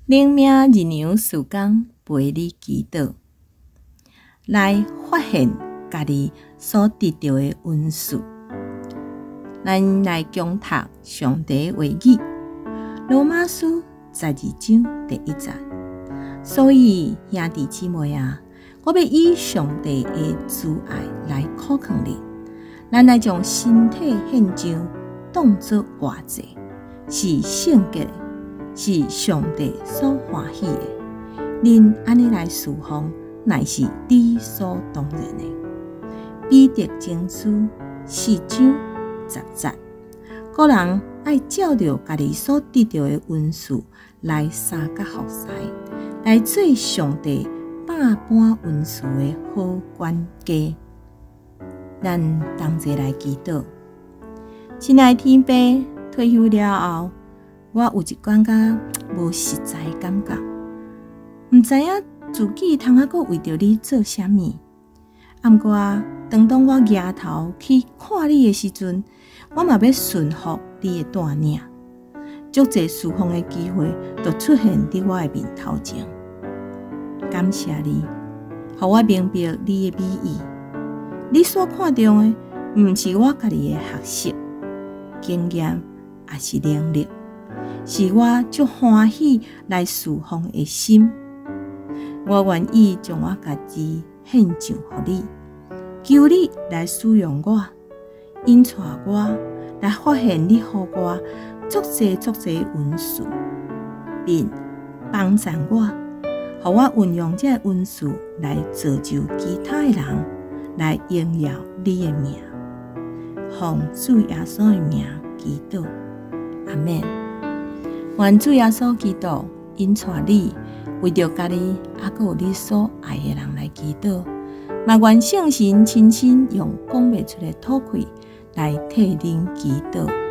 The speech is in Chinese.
灵命日娘时光陪你祈祷，来发现家己所得到的恩赐。咱来共读上帝话语，罗马书12章第1节。所以兄弟姊妹啊，我要以上帝的慈爱来考验你，咱来将身体献上，当作活祭，是圣洁的，是上帝所欢喜的。恁安尼来侍奉，乃是理所当然的。彼得前书4章10节，个人爱照着家己所得到的恩赐来三甲服侍，来做上帝百般恩赐的好管家。咱同齐来祈祷。亲爱的天父，退休了后，我有一感觉无实在的感觉，毋知影自己通还阁为着你做啥物。毋过当我抬头去看你的时阵，我嘛要顺服你的带领。足侪侍奉的机会就出现伫我的面头前。感谢你，互我明白你的美意。你所看重的，毋是我家己的学识、经验，也是能力，是我足欢喜来侍奉的心。我愿意将我家己献上予你，求你来使用我，引带我来发现你予我足侪恩赐，并帮助我，互我运用这恩赐来造就其他的人，来荣耀你的名。奉主耶稣的名祈祷，阿们。愿主耶稣基督引带你，为着家己还阁有你所爱的人来祈祷。嘛愿圣神亲身用讲袂出的吐气来替恁祈祷。